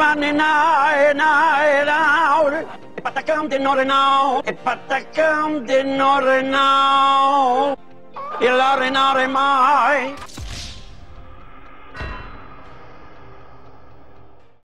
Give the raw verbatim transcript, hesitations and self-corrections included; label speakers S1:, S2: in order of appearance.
S1: panni nai nai nai. E patacam de norenau, e patacam de norenau. E la renare mai.